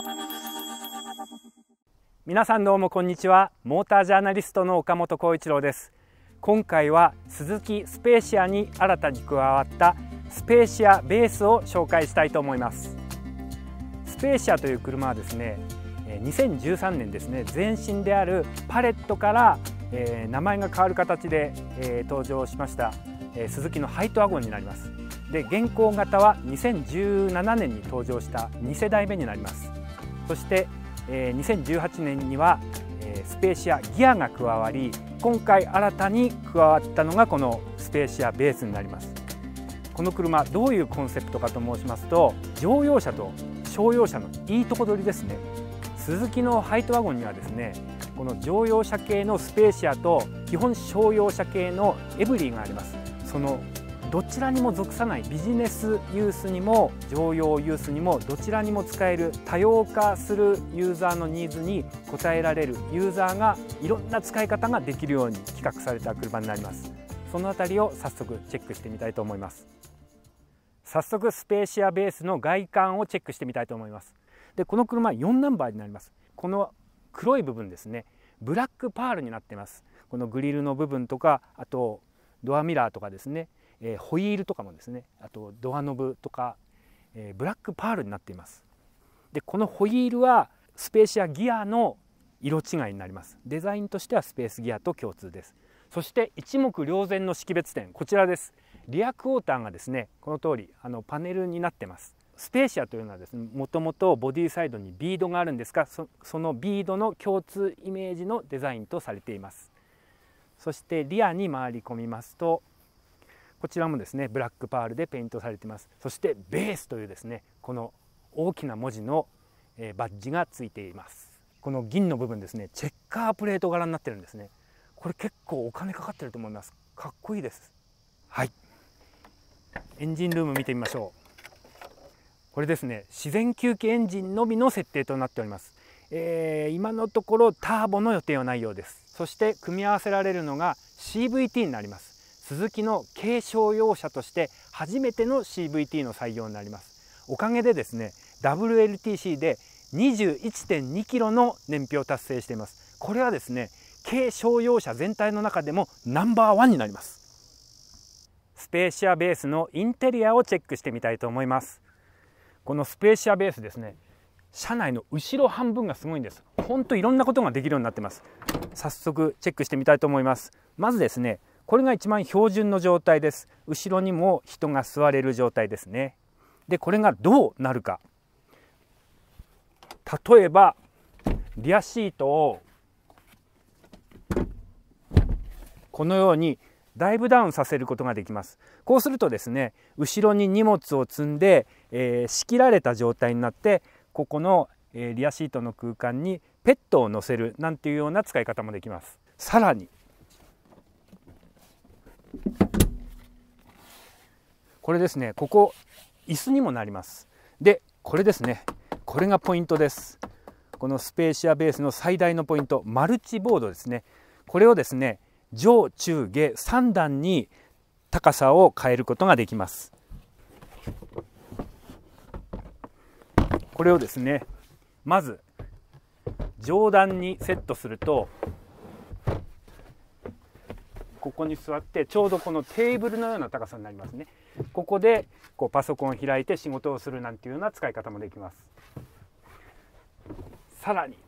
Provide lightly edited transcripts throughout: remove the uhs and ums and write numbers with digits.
皆さんどうもこんにちは。モータージャーナリストの岡本浩一郎です。今回はスズキスペーシアに新たに加わったスペーシアベースを紹介したいと思います。スペーシアという車はですね、2013年ですね、前身であるパレットから名前が変わる形で登場しましたスズキのハイトワゴンになります。で、現行型は2017年に登場した2世代目になります。そして2018年にはスペーシアギアが加わり、今回新たに加わったのがこのスペーシアベースになります。この車どういうコンセプトかと申しますと、乗用車と商用車のいいとこ取りですね。スズキのハイトワゴンにはですね、この乗用車系のスペーシアと基本商用車系のエブリィがあります。そのどちらにも属さないビジネスユースにも乗用ユースにもどちらにも使える多様化するユーザーのニーズに応えられるユーザーがいろんな使い方ができるように企画された車になります。そのあたりを早速チェックしてみたいと思います。早速スペーシアベースの外観をチェックしてみたいと思います。で、この車4ナンバーになります。この黒い部分ですね、ブラックパールになっています。このグリルの部分とか、あとドアミラーとかですね、ホイールとかもですね、あとドアノブとか、ブラックパールになっています。で、このホイールはスペーシアギアの色違いになります。デザインとしてはスペースギアと共通です。そして一目瞭然の識別点、こちらです。リアクォーターがですね、この通りパネルになってます。スペーシアというのはですね、もともとボディサイドにビードがあるんですが、そのビードの共通イメージのデザインとされています。そしてリアに回り込みますと、こちらもですね、ブラックパールでペイントされています。そしてベースというですね、この大きな文字のバッジがついています。この銀の部分ですね、チェッカープレート柄になってるんですね。これ結構お金かかってると思います。かっこいいです。はい、エンジンルーム見てみましょう。これですね、自然吸気エンジンのみの設定となっております。今のところターボの予定はないようです。そして組み合わせられるのが CVT になります。スズキの軽商用車として初めての CVT の採用になります。おかげでですね、 WLTC で 21.2 キロの燃費を達成しています。これはですね、軽商用車全体の中でもナンバーワンになります。スペーシアベースのインテリアをチェックしてみたいと思います。このスペーシアベースですね、車内の後ろ半分がすごいんです。ほんといろんなことができるようになってます。早速チェックしてみたいと思います。まずですね、これが一番標準の状態です。後ろにも人が座れる状態ですね。で、これがどうなるか。例えばリアシートをこのようにダイブダウンさせることができます。こうするとですね、後ろに荷物を積んで、仕切られた状態になって、ここの、リアシートの空間にペットを乗せるなんていうような使い方もできます。さらにこれですね、ここ椅子にもなります。で、これですね、これがポイントです。このスペーシアベースの最大のポイント、マルチボードですね。これをですね、上中下3段に高さを変えることができます。これをですね、まず上段にセットすると、ここに座ってちょうどこのテーブルのような高さになりますね。ここでこうパソコンを開いて仕事をするなんていうような使い方もできます。さらに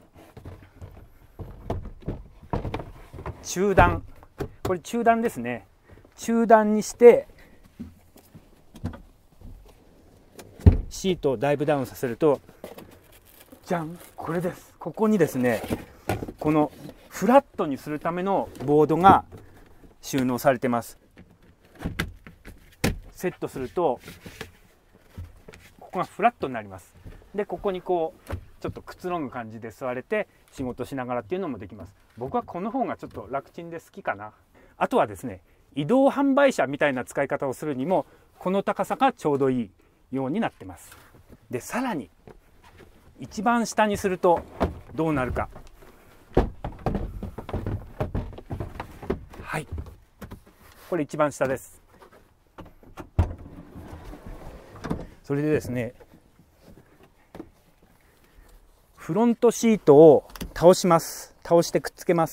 中段、これ中段ですね。中段にしてシートをダイブダウンさせると、じゃん、これです。ここにですね、このフラットにするためのボードが収納されています。セットするとここがフラットになります。で、ここにこうちょっとくつろぐ感じで座れて仕事しながらっていうのもできます。僕はこの方がちょっと楽ちんで好きかな。あとはですね、移動販売車みたいな使い方をするにもこの高さがちょうどいいようになってます。で、さらに一番下にするとどうなるか。はい、これ一番下です。それでですね、 フロントシートを倒します。倒してくっつけます。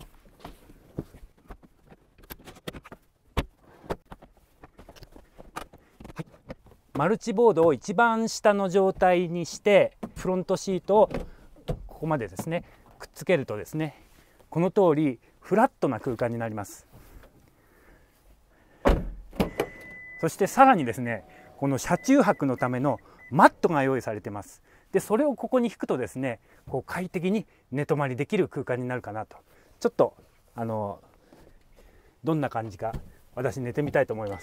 マルチボードを一番下の状態にしてフロントシートをここまでですねくっつけるとですね、この通りフラットな空間になります。そしてさらにですね、この車中泊のためのマットが用意されています。でそれをここに引くとですね、こう快適に寝泊まりできる空間になるかなと。ちょっとどんな感じか私寝てみたいと思います。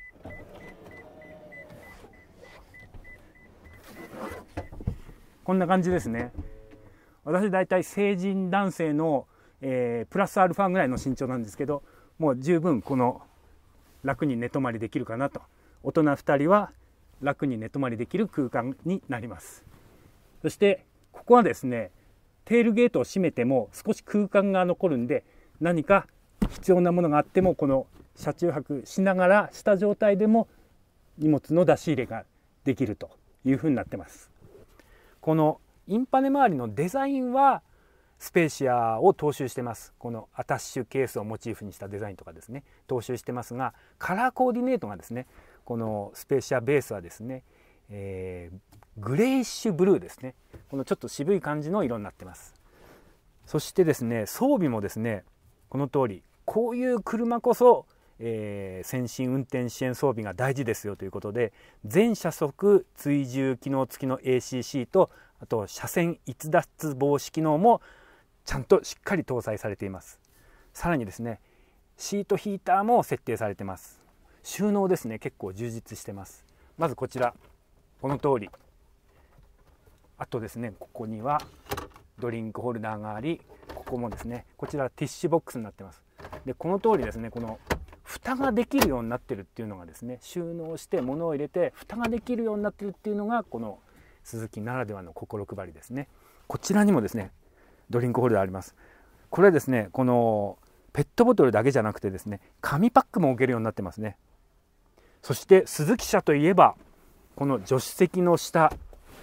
こんな感じですね。私だいたい成人男性の、プラスアルファぐらいの身長なんですけど、もう十分この楽に寝泊まりできるかなと。大人2人は楽に寝泊まりできる空間になります。そしてここはですね、テールゲートを閉めても少し空間が残るんで、何か必要なものがあってもこの車中泊しながらした状態でも荷物の出し入れができるというふうになってます。このインパネ周りのデザインはスペーシアを踏襲してます。このアタッシュケースをモチーフにしたデザインとかですね踏襲してますが、カラーコーディネートがですね、このスペーシアベースはですね、グレイッシュブルーですね。このちょっと渋い感じの色になってます。そしてですね、装備もですね、この通りこういう車こそ、先進運転支援装備が大事ですよということで、全車速追従機能付きの ACC と、あと車線逸脱防止機能もちゃんとしっかり搭載されています。さらにですね、シートヒーターも設定されています。収納ですね、結構充実してます。まずこちら、この通り、あとですね、ここにはドリンクホルダーがあり、ここもですね、こちらティッシュボックスになってます。でこの通りですね、この蓋ができるようになってるっていうのがですね、収納して物を入れて蓋ができるようになってるっていうのがこのスズキならではの心配りですね。こちらにもですねドリンクホルダーあります。これはですね、このペットボトルだけじゃなくてですね、紙パックも置けるようになってますね。そしてスズキ車といえばこの助手席の下、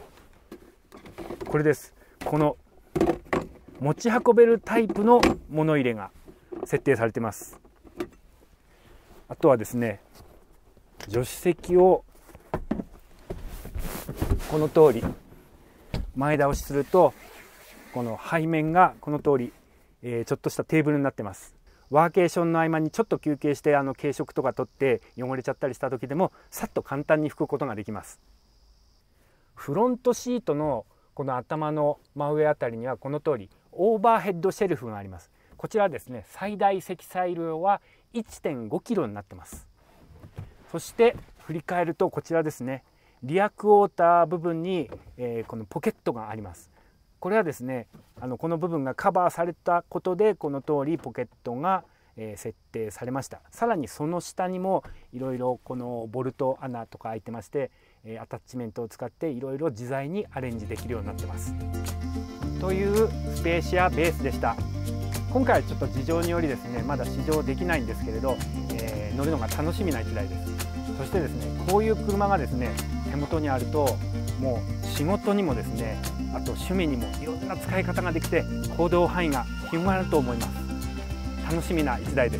これです。この持ち運べるタイプの物入れが設定されています。あとはですね、助手席をこの通り前倒しすると、この背面がこの通り、ちょっとしたテーブルになってます。ワーケーションの合間にちょっと休憩して軽食とか取って汚れちゃったりした時でもさっと簡単に拭くことができます。フロントシートのこの頭の真上あたりにはこの通りオーバーヘッドシェルフがあります。こちらはですね、最大積載量は 1.5 キロになってます。そして振り返るとこちらですね、リアクォーター部分に、このポケットがあります。これはですね、この部分がカバーされたことでこの通りポケットが、設定されました。さらにその下にもいろいろこのボルト穴とか開いてまして、アタッチメントを使っていろいろ自在にアレンジできるようになってます。というスペーシアベースでした。今回はちょっと事情によりですね、まだ試乗できないんですけれど、乗るのが楽しみな1台です。そしてですね、こういう車がですね手元にあると、もう仕事にもですね、あと趣味にもいろんな使い方ができて行動範囲が広がると思います。楽しみな1台です。